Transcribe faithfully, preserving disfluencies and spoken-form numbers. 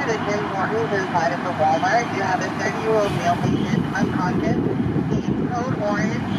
to the Tim Hortons inside of the Walmart. You have a thirty-year-old male patient unconscious. He's code orange.